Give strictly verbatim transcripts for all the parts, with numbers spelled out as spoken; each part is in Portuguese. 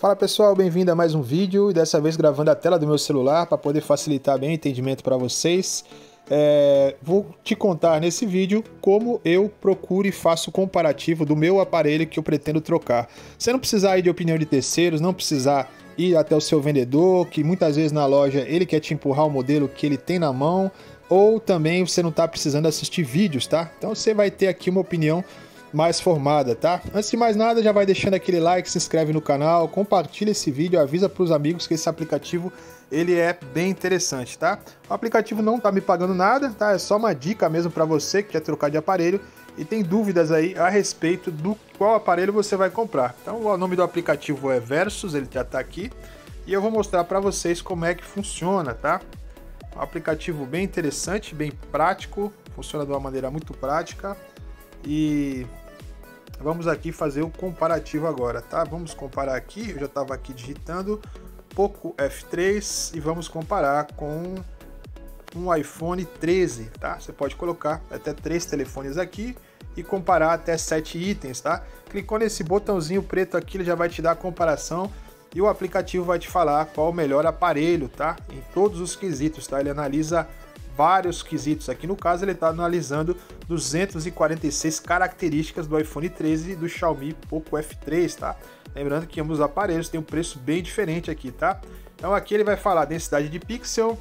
Fala pessoal, bem-vindo a mais um vídeo e dessa vez gravando a tela do meu celular para poder facilitar bem o entendimento para vocês. É, vou te contar nesse vídeo como eu procuro e faço o comparativo do meu aparelho que eu pretendo trocar. Você não precisar ir de opinião de terceiros, não precisar ir até o seu vendedor, que muitas vezes na loja ele quer te empurrar o modelo que ele tem na mão, ou também você não está precisando assistir vídeos, tá? Então você vai ter aqui uma opinião mais formada, tá? Antes de mais nada, já vai deixando aquele like, se inscreve no canal, compartilha esse vídeo, avisa para os amigos que esse aplicativo ele é bem interessante, tá? O aplicativo não tá me pagando nada, tá? É só uma dica mesmo para você que quer trocar de aparelho e tem dúvidas aí a respeito do qual aparelho você vai comprar. Então, o nome do aplicativo é Versus, ele já tá aqui e eu vou mostrar para vocês como é que funciona, tá? Um aplicativo bem interessante, bem prático, funciona de uma maneira muito prática e vamos aqui fazer o comparativo agora, tá? Vamos comparar aqui, eu já estava aqui digitando Poco F três e vamos comparar com um iPhone treze, tá? Você pode colocar até três telefones aqui e comparar até sete itens, tá? Clicou nesse botãozinho preto aqui, ele já vai te dar a comparação e o aplicativo vai te falar qual o melhor aparelho, tá? Em todos os quesitos, tá? Ele analisa vários quesitos. Aqui no caso ele está analisando duzentas e quarenta e seis características do iPhone treze e do Xiaomi Poco F três, tá? Lembrando que ambos os aparelhos têm um preço bem diferente aqui, tá? Então aqui ele vai falar densidade de pixel,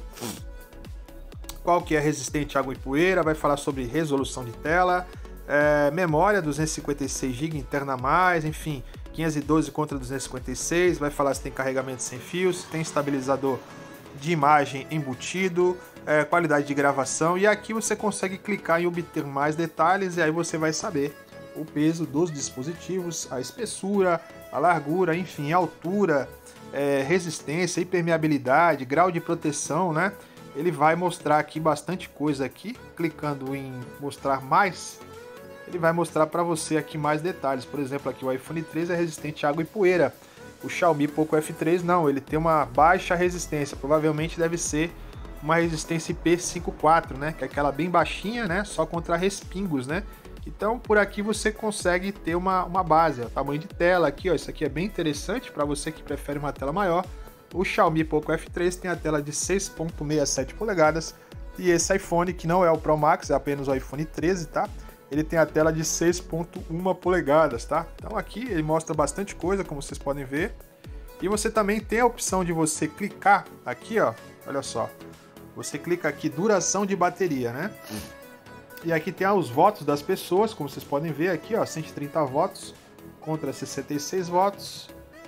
qual que é resistente à água e poeira, vai falar sobre resolução de tela, é, memória duzentos e cinquenta e seis gigas interna a mais, enfim, quinhentos e doze contra duzentos e cinquenta e seis, vai falar se tem carregamento sem fios, se tem estabilizador de imagem embutido, é, qualidade de gravação, e aqui você consegue clicar em obter mais detalhes e aí você vai saber o peso dos dispositivos, a espessura, a largura, enfim, a altura, é, resistência, impermeabilidade, grau de proteção, né? Ele vai mostrar aqui bastante coisa aqui, clicando em mostrar mais, ele vai mostrar para você aqui mais detalhes. Por exemplo, aqui o iPhone treze é resistente à água e poeira. O Xiaomi Poco F três não, ele tem uma baixa resistência, provavelmente deve ser uma resistência I P cinquenta e quatro, né, que é aquela bem baixinha, né, só contra respingos, né. Então por aqui você consegue ter uma, uma base, ó, tamanho de tela aqui, ó, isso aqui é bem interessante para você que prefere uma tela maior. O Xiaomi Poco F três tem a tela de seis vírgula sessenta e sete polegadas e esse iPhone, que não é o Pro Max, é apenas o iPhone treze, tá? Ele tem a tela de seis vírgula um polegadas, tá? Então aqui ele mostra bastante coisa, como vocês podem ver. E você também tem a opção de você clicar aqui, ó, olha só. Você clica aqui, duração de bateria, né? E aqui tem ah, os votos das pessoas, como vocês podem ver aqui, ó, cento e trinta votos contra sessenta e seis votos.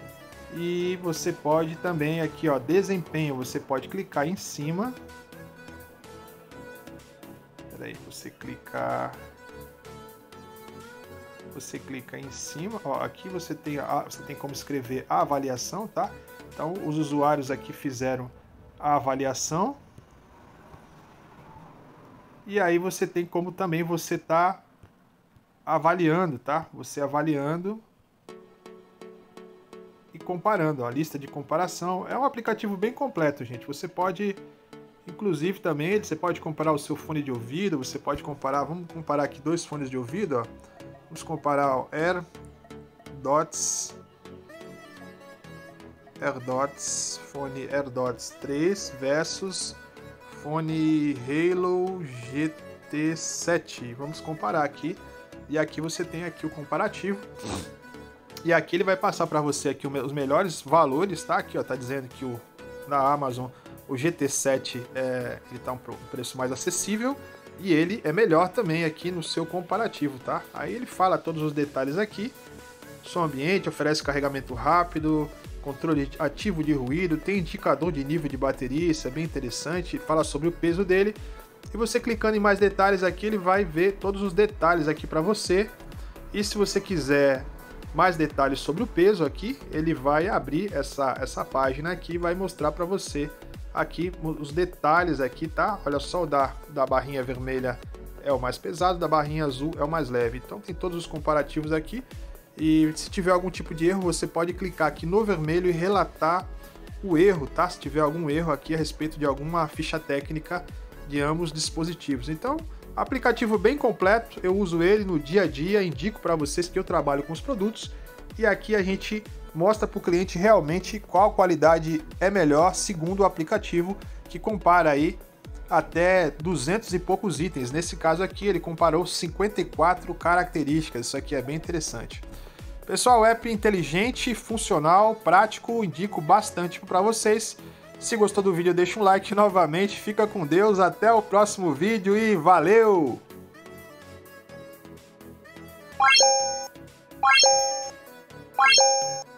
E você pode também aqui, ó, desempenho, você pode clicar em cima. Peraí, você clicar... Você clica em cima, ó, aqui você tem, a, você tem como escrever a avaliação, tá? Então os usuários aqui fizeram a avaliação. E aí você tem como também você tá avaliando, tá? Você avaliando e comparando, ó, a lista de comparação. É um aplicativo bem completo, gente. Você pode, inclusive também, você pode comparar o seu fone de ouvido, você pode comparar, vamos comparar aqui dois fones de ouvido, ó. Vamos comparar o AirDots, AirDots, fone AirDots três versus fone Halo G T sete. Vamos comparar aqui. E aqui você tem aqui o comparativo. E aqui ele vai passar para você aqui os melhores valores, tá? Aqui, ó, tá dizendo que o, na Amazon o G T sete é, ele tá um preço mais acessível. E ele é melhor também aqui no seu comparativo, tá? Aí ele fala todos os detalhes aqui. Som ambiente, oferece carregamento rápido, controle ativo de ruído, tem indicador de nível de bateria, isso é bem interessante, fala sobre o peso dele. E você clicando em mais detalhes aqui, ele vai ver todos os detalhes aqui para você. E se você quiser mais detalhes sobre o peso aqui, ele vai abrir essa, essa página aqui e vai mostrar para você aqui os detalhes aqui, tá? Olha só, o da, da barrinha vermelha é o mais pesado, da barrinha azul é o mais leve. Então tem todos os comparativos aqui. E se tiver algum tipo de erro, você pode clicar aqui no vermelho e relatar o erro, tá? Se tiver algum erro aqui a respeito de alguma ficha técnica de ambos os dispositivos. Então, aplicativo bem completo, eu uso ele no dia a dia, indico para vocês que eu trabalho com os produtos. E aqui a gente mostra para o cliente realmente qual qualidade é melhor segundo o aplicativo, que compara aí até duzentos e poucos itens. Nesse caso aqui ele comparou cinquenta e quatro características, isso aqui é bem interessante. Pessoal, app inteligente, funcional, prático, indico bastante para vocês. Se gostou do vídeo, deixa um like novamente, fica com Deus, até o próximo vídeo e valeu! What?